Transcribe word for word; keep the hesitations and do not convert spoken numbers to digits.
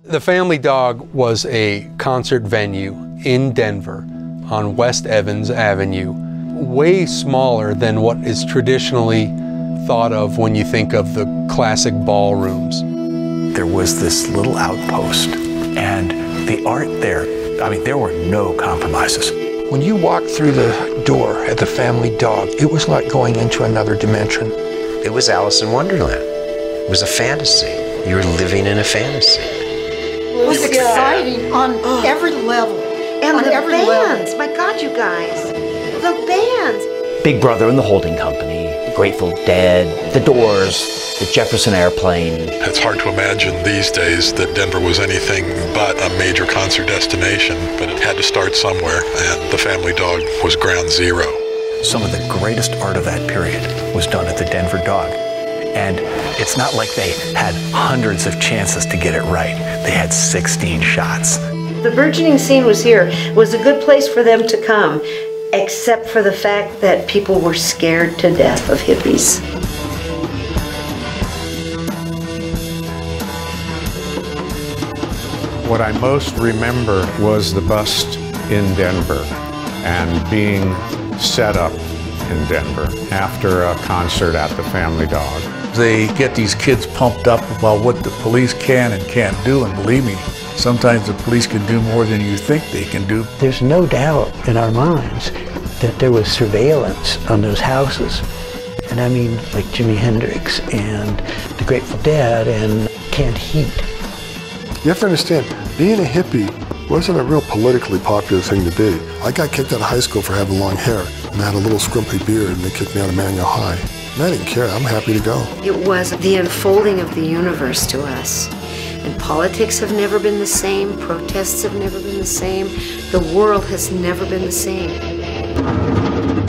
The Family Dog was a concert venue in Denver on West Evans Avenue, way smaller than what is traditionally thought of when you think of the classic ballrooms. There was this little outpost, and the art there, I mean, there were no compromises. When you walked through the door at the Family Dog, it was like going into another dimension. It was Alice in Wonderland. It was a fantasy. You were living in a fantasy. It was exciting on every level. And on the every bands, level. my God, you guys, the bands. Big Brother and the Holding Company, Grateful Dead, The Doors, the Jefferson Airplane. It's hard to imagine these days that Denver was anything but a major concert destination, but it had to start somewhere, and the Family Dog was ground zero. Some of the greatest art of that period was done at the Denver Dog. And it's not like they had hundreds of chances to get it right. They had sixteen shots. The burgeoning scene was here. It was a good place for them to come, except for the fact that people were scared to death of hippies. What I most remember was the bust in Denver and being set up in Denver after a concert at the Family Dog. They get these kids pumped up about what the police can and can't do, and believe me, sometimes the police can do more than you think they can do. There's no doubt in our minds that there was surveillance on those houses. And I mean like Jimi Hendrix and the Grateful Dead and Canned Heat. You have to understand, being a hippie wasn't a real politically popular thing to be. I got kicked out of high school for having long hair, and I had a little scrumpy beard, and they kicked me out of Manual High. And I didn't care, I'm happy to go. It was the unfolding of the universe to us. And politics have never been the same, protests have never been the same, the world has never been the same.